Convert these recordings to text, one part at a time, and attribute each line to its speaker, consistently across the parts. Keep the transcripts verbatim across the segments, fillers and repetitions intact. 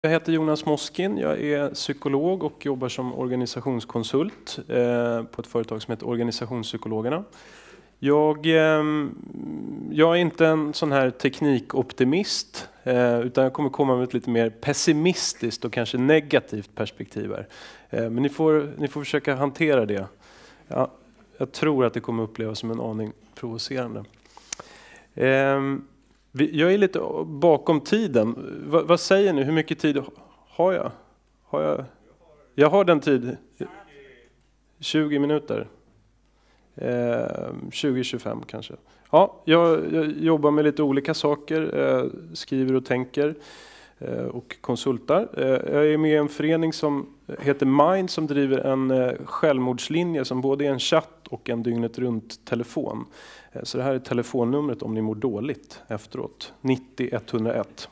Speaker 1: Jag heter Jonas Moskin, jag är psykolog och jobbar som organisationskonsult eh, på ett företag som heter Organisationspsykologerna. Jag, eh, jag är inte en sån här teknikoptimist eh, utan jag kommer komma med ett lite mer pessimistiskt och kanske negativt perspektiv här. Eh, men ni får, ni får försöka hantera det. Ja, jag tror att det kommer upplevas som en aning provocerande. Eh, Jag är lite bakom tiden. Vad, vad säger ni? Hur mycket tid har jag? Har jag? Jag har den tid. tjugo minuter. Eh, tjugo till tjugofem kanske. Ja, jag, jag jobbar med lite olika saker. Eh, skriver och tänker. Eh, och konsultar. Eh, jag är med i en förening som heter Mind som driver en eh, självmordslinje som både är en chatt och en dygnet runt telefon. Så det här är telefonnumret om ni mår dåligt efteråt. nittio ett noll ett.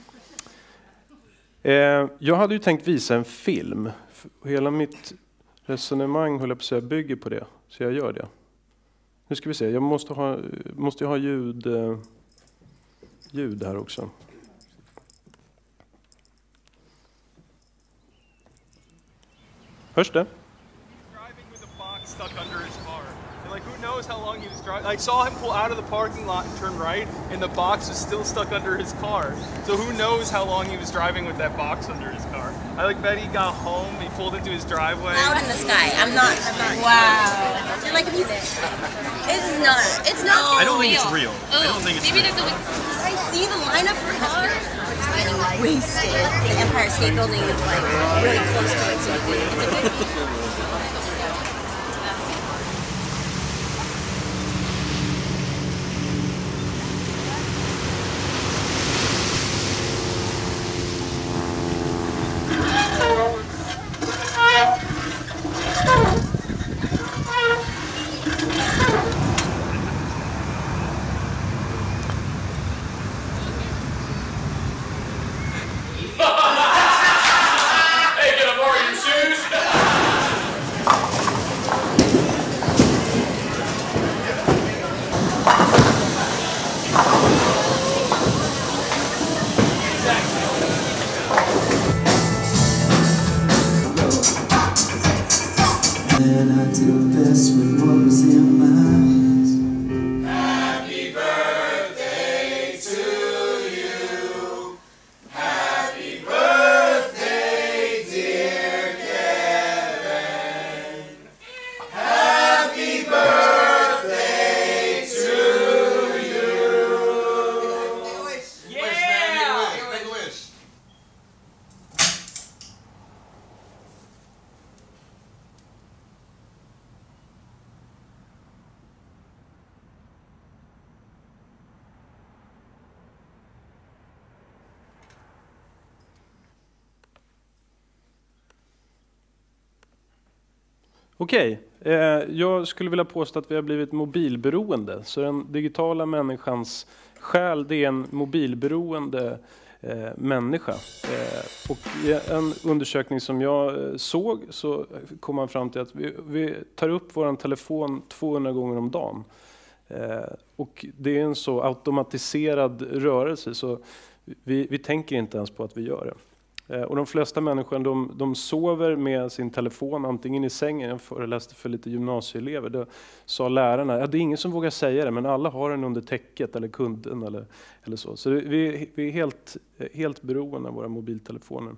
Speaker 1: Jag hade ju tänkt visa en film. Hela mitt resonemang höll jag på att säga bygger på det. Så jag gör det. Nu ska vi se. Jag måste ha, måste ha ljud, ljud här också. Hörs det?
Speaker 2: Like, who knows how long he was driving? I saw him pull out of the parking lot and turn right, and the box was still stuck under his car. So who knows how long he was driving with that box under his car? I like bet he got home, he pulled into his driveway.
Speaker 3: Cloud in the sky. I'm not. I'm not. Wow. You're like, if you, it's not. It's not.
Speaker 2: I don't think it's real. I don't think it's
Speaker 3: Maybe
Speaker 2: real.
Speaker 3: there's a. I see the lineup for car. Getting wasted. The Empire State Building is like really close to it, so it's a good.
Speaker 4: And I do this with what was in my eyes. Happy birthday to you. Happy birthday, dear Kevin. Happy birthday to you.
Speaker 2: Yeah!
Speaker 4: Make a wish.
Speaker 1: Okej, eh, jag skulle vilja påstå att vi har blivit mobilberoende. Så den digitala människans själ, det är en mobilberoende eh, människa. Eh, och i en undersökning som jag såg så kom man fram till att vi, vi tar upp vår telefon tvåhundra gånger om dagen. Eh, och det är en så automatiserad rörelse så vi, vi tänker inte ens på att vi gör det. Och de flesta människor de, de sover med sin telefon antingen i sängen. Jag föreläste för lite gymnasieelever. Då sa lärarna, ja, det är ingen som vågar säga det men alla har den under täcket eller kudden eller, eller så. Så det, vi, vi är helt, helt beroende av våra mobiltelefoner.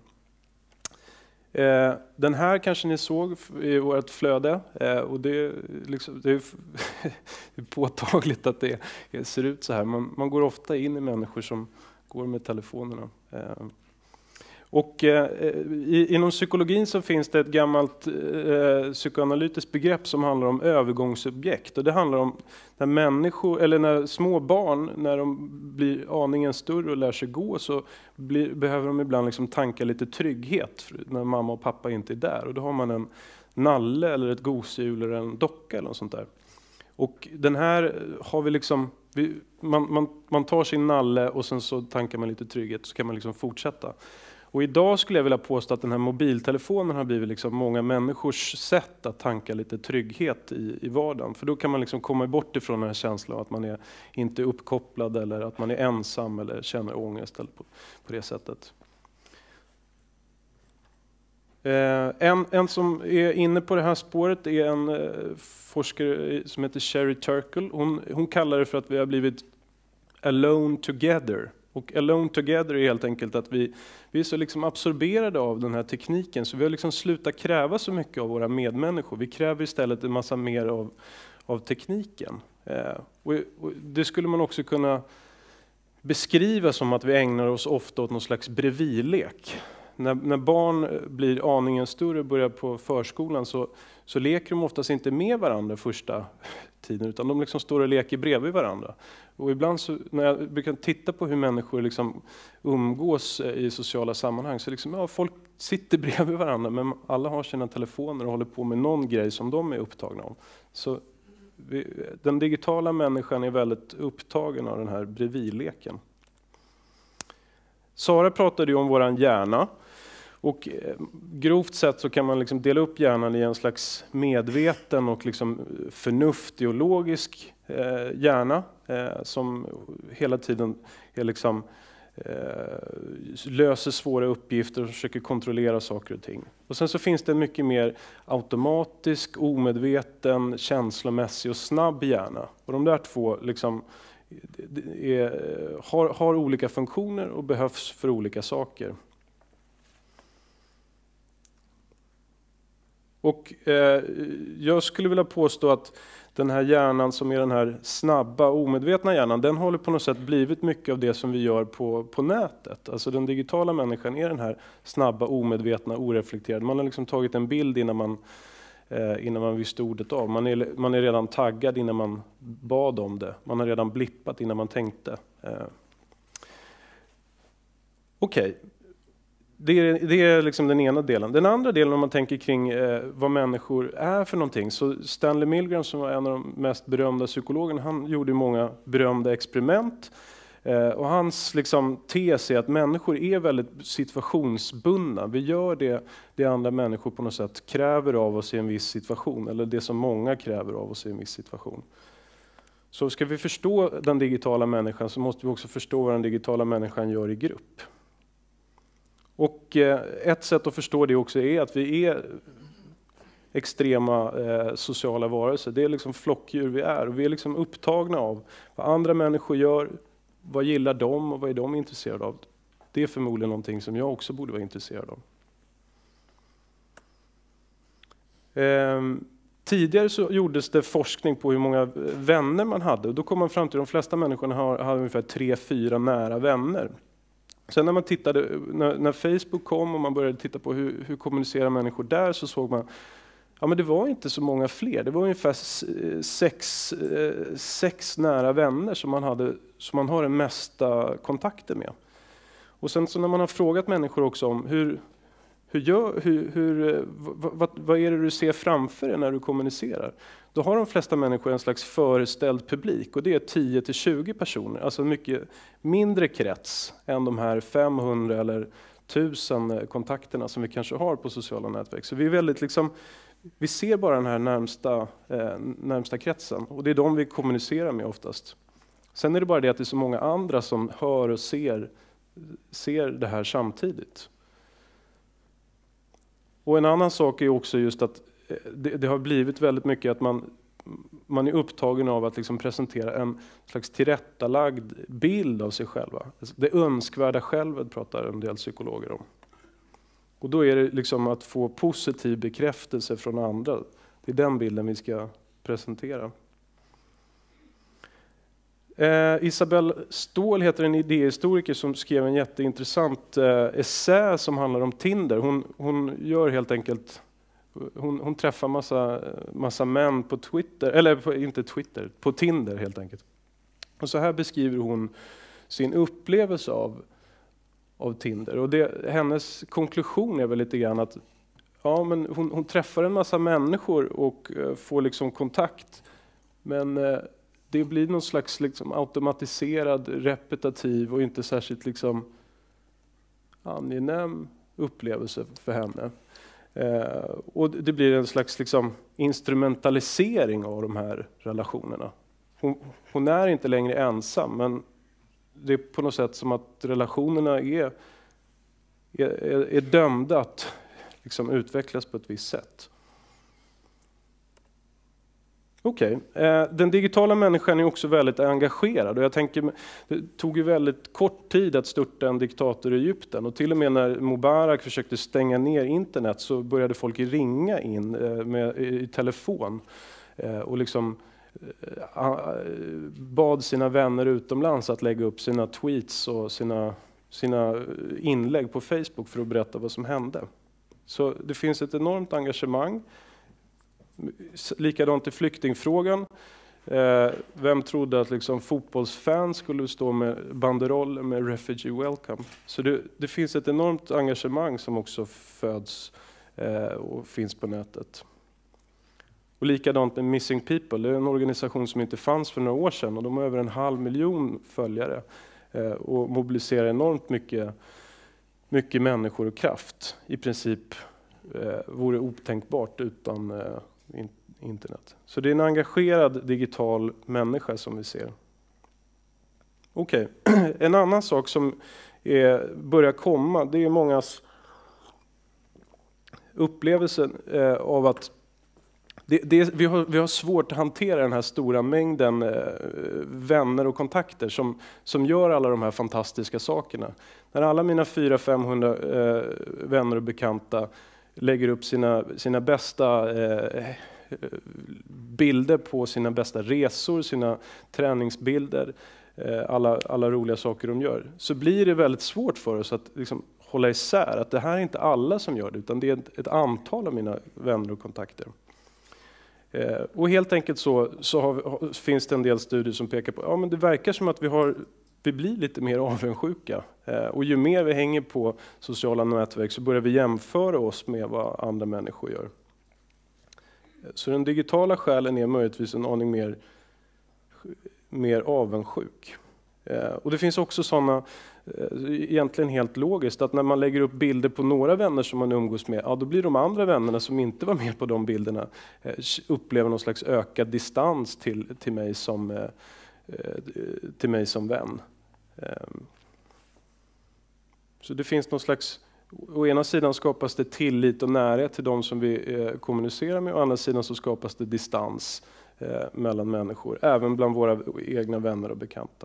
Speaker 1: Eh, den här kanske ni såg i vårt flöde eh, och det är, liksom, det är påtagligt att det ser ut så här. Man, man går ofta in i människor som går med telefonerna. Eh, Och eh, i, inom psykologin så finns det ett gammalt eh, psykoanalytiskt begrepp som handlar om övergångsobjekt. Och det handlar om när människor, eller när små barn, när de blir aningen större och lär sig gå så blir, behöver de ibland liksom tanka lite trygghet när mamma och pappa inte är där. Och då har man en nalle eller ett gosedjur eller en docka eller något sånt där. Och den här har vi liksom, vi, man, man, man tar sin nalle och sen så tankar man lite trygghet så kan man liksom fortsätta. Och idag skulle jag vilja påstå att den här mobiltelefonen har blivit liksom många människors sätt att tanka lite trygghet i, i vardagen. För då kan man liksom komma bort ifrån den här känslan av att man är inte uppkopplad eller att man är ensam eller känner ångest eller på, på det sättet. Eh, en, en som är inne på det här spåret är en eh, forskare som heter Sherry Turkle. Hon, hon kallar det för att vi har blivit alone together. Och alone together är helt enkelt att vi, vi är så liksom absorberade av den här tekniken så vi har liksom slutat kräva så mycket av våra medmänniskor. Vi kräver istället en massa mer av, av tekniken. Eh, och, och det skulle man också kunna beskriva som att vi ägnar oss ofta åt någon slags bredvidlek. När, när barn blir aningen större och börjar på förskolan så, så leker de oftast inte med varandra första tiden utan de liksom står och leker bredvid varandra. Och ibland så, när jag brukar titta på hur människor liksom umgås i sociala sammanhang så liksom, ja, folk sitter bredvid varandra men alla har sina telefoner och håller på med någon grej som de är upptagna av. Så vi, den digitala människan är väldigt upptagen av den här bredvidleken. Sara pratade ju om våran hjärna. Och grovt sett så kan man liksom dela upp hjärnan i en slags medveten och liksom förnuftig och logisk eh, hjärna eh, som hela tiden är liksom, eh, löser svåra uppgifter och försöker kontrollera saker och ting. Och sen så finns det en mycket mer automatisk, omedveten, känslomässig och snabb hjärna. Och de där två liksom är, har, har olika funktioner och behövs för olika saker. Och eh, jag skulle vilja påstå att den här hjärnan som är den här snabba, omedvetna hjärnan, den håller på något sätt blivit mycket av det som vi gör på, på nätet. Alltså den digitala människan är den här snabba, omedvetna, oreflekterade. Man har liksom tagit en bild innan man, eh, innan man visste ordet av. Man är, man är redan taggad innan man bad om det. Man har redan blippat innan man tänkte. Eh. Okej. Okay. Det är, det är liksom den ena delen. Den andra delen om man tänker kring eh, vad människor är för någonting. Så Stanley Milgram som var en av de mest berömda psykologerna, han gjorde många berömda experiment. Eh, och hans liksom, tes är att människor är väldigt situationsbundna. Vi gör det, det andra människor på något sätt kräver av oss i en viss situation. Eller det som många kräver av oss i en viss situation. Så ska vi förstå den digitala människan så måste vi också förstå vad den digitala människan gör i grupp. Och ett sätt att förstå det också är att vi är extrema eh, sociala varelser. Det är liksom flockdjur vi är. Och vi är liksom upptagna av vad andra människor gör, vad gillar de och vad är de intresserade av. Det är förmodligen någonting som jag också borde vara intresserad av. Eh, tidigare så gjordes det forskning på hur många vänner man hade. Och då kom man fram till att de flesta människorna har, har ungefär tre, fyra nära vänner. Sen när man tittade, när, när Facebook kom och man började titta på hur, hur kommunicerar människor där så såg man, ja men det var inte så många fler. Det var ungefär sex, sex nära vänner som man, hade, som man har den mesta kontakten med. Och sen så när man har frågat människor också om hur, hur, gör, hur, hur vad, vad, vad är det du ser framför dig när du kommunicerar? Då har de flesta människor en slags föreställd publik och det är tio till tjugo personer. Alltså en mycket mindre krets än de här femhundra eller tusen kontakterna som vi kanske har på sociala nätverk. Så vi är väldigt liksom, vi ser bara den här närmsta, eh, närmsta kretsen och det är de vi kommunicerar med oftast. Sen är det bara det att det är så många andra som hör och ser, ser det här samtidigt. Och en annan sak är också just att Det, det har blivit väldigt mycket att man, man är upptagen av att liksom presentera en slags tillrättalagd bild av sig själva. Det önskvärda självet pratar en del psykologer om. Och då är det liksom att få positiv bekräftelse från andra. Det är den bilden vi ska presentera. Eh, Isabelle Ståhl heter en idéhistoriker som skrev en jätteintressant eh, essä som handlar om Tinder. Hon, hon gör helt enkelt Hon, hon träffar massa, massa män på Twitter, eller på, inte Twitter, på Tinder helt enkelt. Och så här beskriver hon sin upplevelse av, av Tinder. Och det, hennes konklusion är väl lite grann att ja, men hon, hon träffar en massa människor och uh, får liksom kontakt. Men uh, det blir någon slags liksom, automatiserad, repetitiv och inte särskilt liksom, angenäm upplevelse för henne. Eh, och det blir en slags liksom, instrumentalisering av de här relationerna. Hon, hon är inte längre ensam, men det är på något sätt som att relationerna är, är, är dömda att liksom utvecklas på ett visst sätt. Okej, okay. Den digitala människan är också väldigt engagerad och jag tänker, det tog ju väldigt kort tid att störta en diktator i Egypten och till och med när Mubarak försökte stänga ner internet så började folk ringa in med, i telefon och liksom bad sina vänner utomlands att lägga upp sina tweets och sina, sina inlägg på Facebook för att berätta vad som hände. Så det finns ett enormt engagemang. Likadant i flyktingfrågan. Vem trodde att liksom fotbollsfans skulle stå med banderoller med Refugee Welcome? Så det, det finns ett enormt engagemang som också föds och finns på nätet. Och likadant med Missing People, det är en organisation som inte fanns för några år sedan och de har över en halv miljon följare och mobiliserar enormt mycket, mycket människor och kraft. I princip vore otänkbart utan internet. Så det är en engagerad digital människa som vi ser. Okej, okay. En annan sak som är, börjar komma, det är mångas upplevelse av att Det, det, vi, har, vi har svårt att hantera den här stora mängden eh, vänner och kontakter som, som gör alla de här fantastiska sakerna. När alla mina fyra till femhundra eh, vänner och bekanta lägger upp sina, sina bästa eh, bilder på sina bästa resor, sina träningsbilder, eh, alla, alla roliga saker de gör, så blir det väldigt svårt för oss att liksom, hålla isär att det här är inte alla som gör det, utan det är ett, ett antal av mina vänner och kontakter. Eh, och helt enkelt så, så har, finns det en del studier som pekar på att ja, det verkar som att vi, har, vi blir lite mer avundsjuka. Eh, och ju mer vi hänger på sociala nätverk så börjar vi jämföra oss med vad andra människor gör. Så den digitala själen är möjligtvis en aning mer, mer avundsjuk. Eh, och det finns också sådana, egentligen helt logiskt, att när man lägger upp bilder på några vänner som man umgås med, ja, då blir de andra vännerna som inte var med på de bilderna eh, upplever någon slags ökad distans till, till, mig, som, eh, till mig som vän. Eh, så det finns någon slags, å ena sidan skapas det tillit och närhet till de som vi eh, kommunicerar med, å andra sidan så skapas det distans eh, mellan människor, även bland våra egna vänner och bekanta.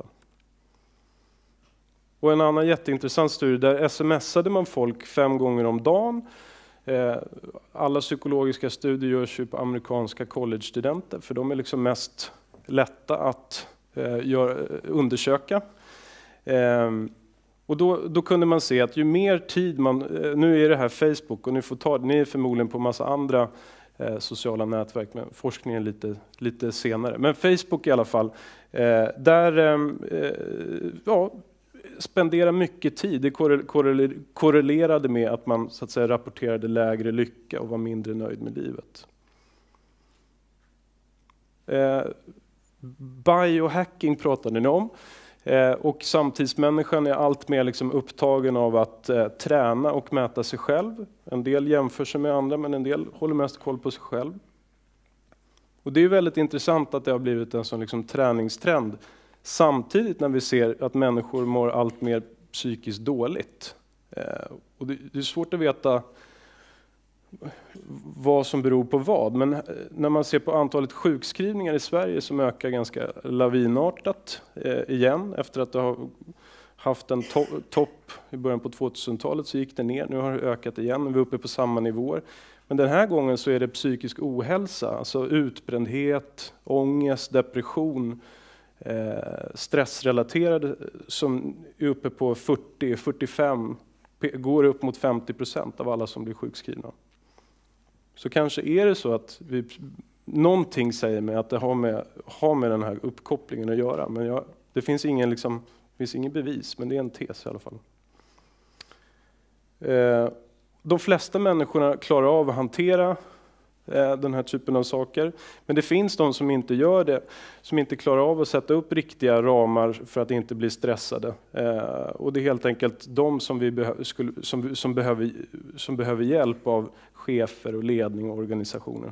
Speaker 1: Och en annan jätteintressant studie, där smsade man folk fem gånger om dagen. Alla psykologiska studier görs ju på amerikanska college-studenter, för de är liksom mest lätta att undersöka. Och då, då kunde man se att ju mer tid man, nu är det här Facebook och ni får ta, ni är förmodligen på massa andra sociala nätverk, men forskningen lite, lite senare. Men Facebook i alla fall, där, ja, spendera mycket tid. Det korrelerade med att man så att säga rapporterade lägre lycka och var mindre nöjd med livet. Eh, biohacking pratade ni om. Eh, och samtidsmänniskan är allt mer liksom upptagen av att eh, träna och mäta sig själv. En del jämför sig med andra, men en del håller mest koll på sig själv. Och det är väldigt intressant att det har blivit en sån liksom träningstrend. Samtidigt när vi ser att människor mår allt mer psykiskt dåligt. Eh, och det, det är svårt att veta vad som beror på vad. Men när man ser på antalet sjukskrivningar i Sverige som ökar ganska lavinartat eh, igen. Efter att det har haft en to- topp i början på tvåtusentalet så gick det ner. Nu har det ökat igen. Vi är uppe på samma nivåer. Men den här gången så är det psykisk ohälsa. Alltså utbrändhet, ångest, depression. Eh, stressrelaterade som är uppe på fyrtio till fyrtiofem, går upp mot femtio procent av alla som blir sjukskrivna. Så kanske är det så att vi, någonting säger mig att det har med, har med den här uppkopplingen att göra. Men jag, det finns ingen, liksom, finns ingen bevis, men det är en tes i alla fall. Eh, de flesta människorna klarar av att hantera den här typen av saker. Men det finns de som inte gör det, som inte klarar av att sätta upp riktiga ramar för att inte bli stressade. Eh, och det är helt enkelt de som, vi behö- skulle, som, som, behöver, som behöver hjälp av chefer och ledning och organisationer.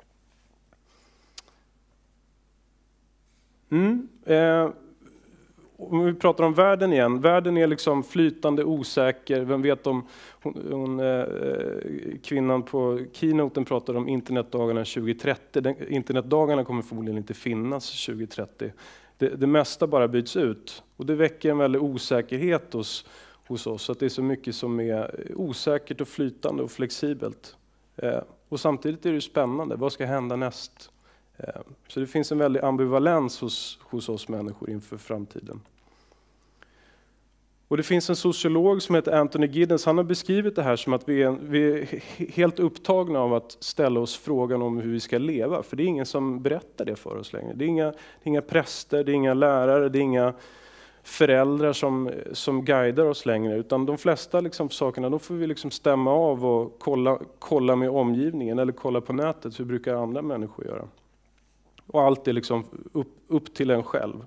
Speaker 1: Mm. Eh, om vi pratar om världen igen, världen är liksom flytande, osäker. Vem vet om hon, hon, eh, kvinnan på keynoten pratade om internetdagarna tjugo trettio. Den, internetdagarna kommer förmodligen inte finnas tjugo trettio. Det, det mesta bara byts ut. Och det väcker en väldig osäkerhet hos, hos oss. Att det är så mycket som är osäkert och flytande och flexibelt. Eh, och samtidigt är det spännande. Vad ska hända näst? Eh, så det finns en väldig ambivalens hos, hos oss människor inför framtiden. Och det finns en sociolog som heter Anthony Giddens. Han har beskrivit det här som att vi är, vi är helt upptagna av att ställa oss frågan om hur vi ska leva. För det är ingen som berättar det för oss längre. Det är inga, det är inga präster, det är inga lärare, det är inga föräldrar som, som guidar oss längre. Utan de flesta liksom sakerna, då får vi liksom stämma av och kolla, kolla med omgivningen eller kolla på nätet. Hur brukar andra människor göra? Och allt är liksom upp, upp till en själv.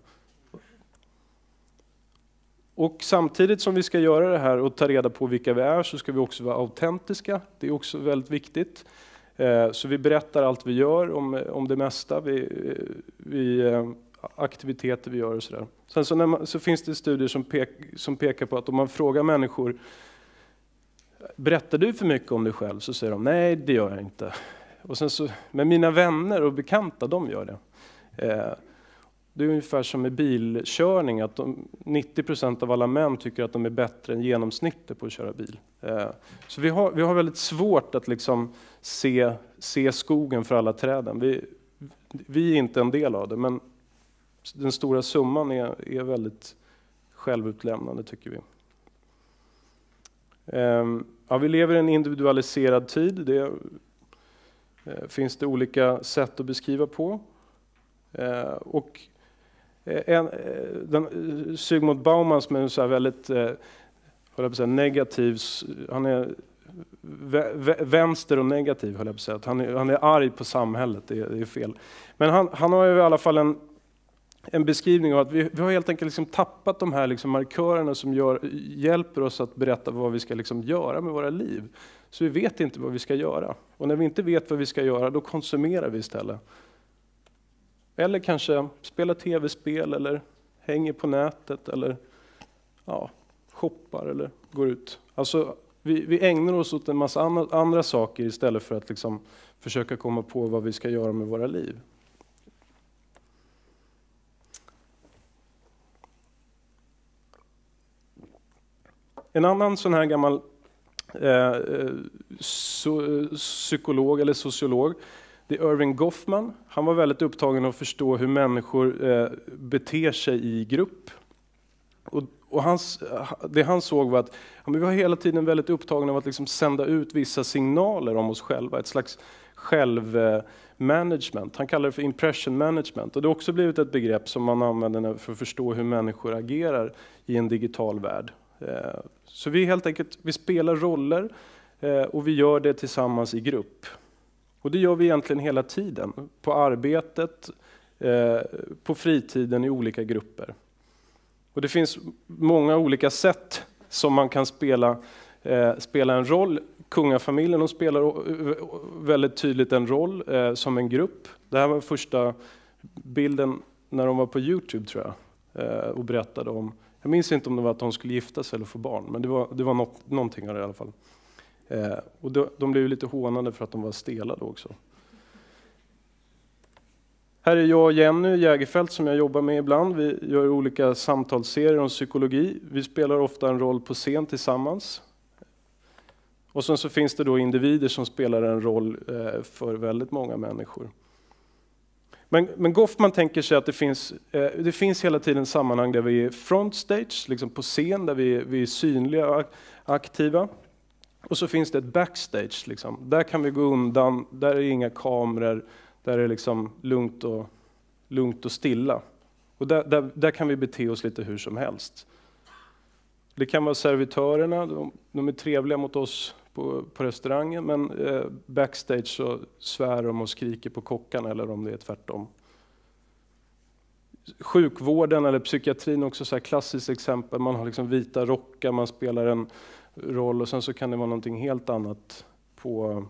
Speaker 1: Och samtidigt som vi ska göra det här och ta reda på vilka vi är, så ska vi också vara autentiska. Det är också väldigt viktigt. Så vi berättar allt vi gör om, om det mesta, vi, vi, aktiviteter vi gör och sådär. Sen så, när man, så finns det studier som, pek, som pekar på att om man frågar människor, berättar du för mycket om dig själv? Så säger de, nej det gör jag inte. Och sen så, men mina vänner och bekanta, de gör det. Det är ungefär som med bilkörning, att de, nittio procent av alla män tycker att de är bättre än genomsnittet på att köra bil. Så vi har, vi har väldigt svårt att liksom se, se skogen för alla träden. Vi, vi är inte en del av det, men den stora summan är, är väldigt självutlämnande, tycker vi. Ja, vi lever i en individualiserad tid. Det finns det olika sätt att beskriva på. Och en, den, Zygmunt Bauman som är så här väldigt eh, höll jag på att säga, negativ, han är vä, vä, vänster och negativ, höll jag på att säga. Han är, han är arg på samhället, det är, det är fel. Men han, han har ju i alla fall en, en beskrivning av att vi, vi har helt enkelt liksom tappat de här liksom markörerna som gör, hjälper oss att berätta vad vi ska liksom göra med våra liv. Så vi vet inte vad vi ska göra. Och när vi inte vet vad vi ska göra, då konsumerar vi istället. Eller kanske spelar tv-spel eller hänger på nätet eller ja, shoppar eller går ut. Alltså, vi, vi ägnar oss åt en massa andra, andra saker istället för att liksom försöka komma på vad vi ska göra med våra liv. En annan sån här gammal eh, so, psykolog eller sociolog, det är Irving Goffman. Han var väldigt upptagen av att förstå hur människor eh, beter sig i grupp. Och, och hans, det han såg var att ja, vi var hela tiden väldigt upptagna av att liksom sända ut vissa signaler om oss själva. Ett slags självmanagement. Han kallar det för impression management. Och det har också blivit ett begrepp som man använder för att förstå hur människor agerar i en digital värld. Eh, så vi helt enkelt vi spelar roller eh, och vi gör det tillsammans i grupp. Och det gör vi egentligen hela tiden, på arbetet, eh, på fritiden i olika grupper. Och det finns många olika sätt som man kan spela, eh, spela en roll. Kungafamiljen, de spelar väldigt tydligt en roll eh, som en grupp. Det här var första bilden när de var på YouTube, tror jag, eh, och berättade om, jag minns inte om det var att de skulle gifta sig eller få barn, men det var, det var något, någonting av det i alla fall. Eh, och de, de blev ju lite hånade för att de var stela då också. Här är jag och Jenny Jägerfelt som jag jobbar med ibland. Vi gör olika samtalsserier om psykologi. Vi spelar ofta en roll på scen tillsammans. Och sen så finns det då individer som spelar en roll eh, för väldigt många människor. Men, men Goffman tänker sig att det finns, eh, det finns hela tiden sammanhang där vi är front stage, liksom på scen, där vi, vi är synliga och aktiva. Och så finns det ett backstage, liksom. Där kan vi gå undan, där är inga kameror, där är det liksom lugnt och, lugnt och stilla. Och där, där, där kan vi bete oss lite hur som helst. Det kan vara servitörerna, de, de är trevliga mot oss på, på restaurangen, men eh, backstage så svär de och skriker på kockarna, eller om det är tvärtom. Sjukvården eller psykiatrin är också så här klassiskt exempel. Man har liksom vita rockar, man spelar en roll och sen så kan det vara någonting helt annat på,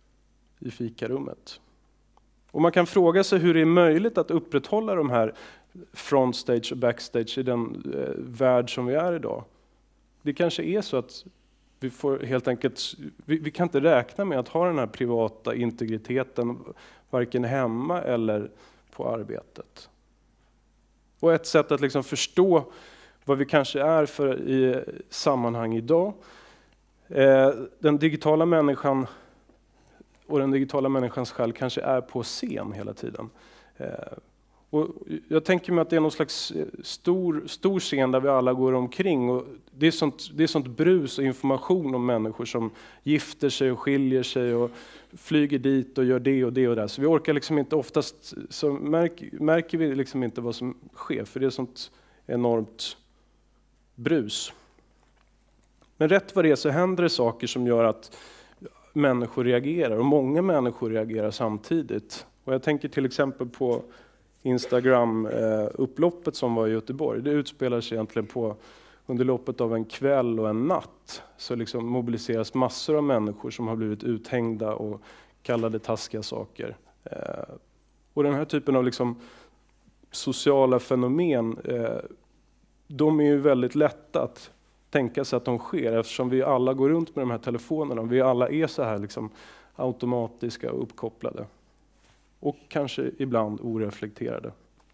Speaker 1: i fikarummet. Och man kan fråga sig hur det är möjligt att upprätthålla de här frontstage och backstage i den eh, värld som vi är idag. Det kanske är så att vi får helt enkelt, vi, vi kan inte räkna med att ha den här privata integriteten varken hemma eller på arbetet. Och ett sätt att liksom förstå vad vi kanske är för i sammanhang idag. Eh, den digitala människan och den digitala människans själ kanske är på scen hela tiden. Eh, och jag tänker mig att det är någon slags stor, stor scen där vi alla går omkring. Och det är sånt, det är sånt brus och information om människor som gifter sig och skiljer sig och flyger dit och gör det och det och det. Så vi orkar liksom inte, oftast så märker, märker vi liksom inte vad som sker, för det är sånt enormt brus. Men rätt vad det är så händer det saker som gör att människor reagerar, och många människor reagerar samtidigt. Och jag tänker till exempel på Instagram-upploppet som var i Göteborg. Det utspelar sig egentligen på under loppet av en kväll och en natt. Så liksom mobiliseras massor av människor som har blivit uthängda och kallade taskiga saker. Och den här typen av liksom sociala fenomen, de är ju väldigt lätta att tänka sig att de sker, eftersom vi alla går runt med de här telefonerna. Vi alla är så här liksom automatiska och uppkopplade. Och kanske ibland oreflekterade.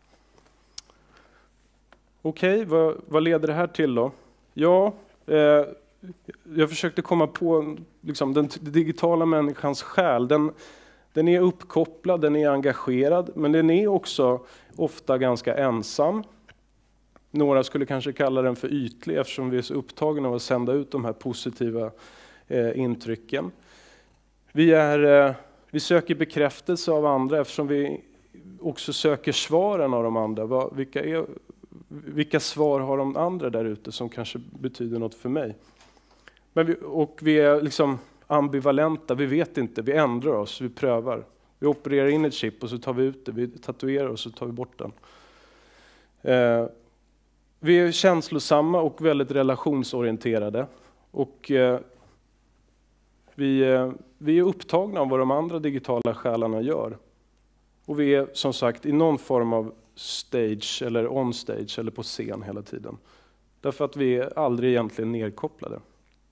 Speaker 1: Okej, vad, vad leder det här till då? Ja, eh, jag försökte komma på liksom, den digitala människans själ. Den, den är uppkopplad, den är engagerad, men den är också ofta ganska ensam. Några skulle kanske kalla den för ytlig, eftersom vi är så upptagna av att sända ut de här positiva eh, intrycken. Vi, är, eh, vi söker bekräftelse av andra, eftersom vi också söker svaren av de andra. Vad, vilka, är, vilka svar har de andra där ute som kanske betyder något för mig? Men vi, och vi är liksom ambivalenta, vi vet inte, vi ändrar oss, vi prövar. Vi opererar in ett chip och så tar vi ut det, vi tatuerar och så tar vi bort den. Eh, Vi är känslosamma och väldigt relationsorienterade. Och eh, vi, eh, vi är upptagna av vad de andra digitala själarna gör. Och vi är som sagt i någon form av stage eller on stage eller på scen hela tiden. Därför att vi är aldrig egentligen nedkopplade.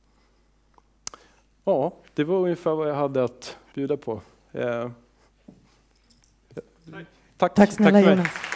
Speaker 1: Ja, det var ungefär vad jag hade att bjuda på. Eh, tack,
Speaker 5: tack snälla
Speaker 1: tack för mig.
Speaker 5: Jonas.